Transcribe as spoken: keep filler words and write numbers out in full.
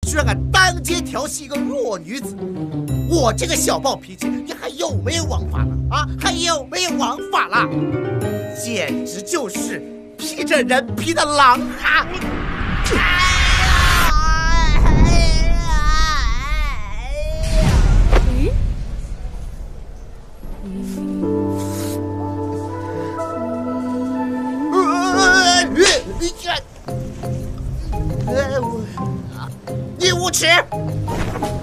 居然敢当街调戏一个弱女子！我这个小暴脾气，你还有没有王法了啊？还有没有王法了？简直就是披着人皮的狼啊！你无耻！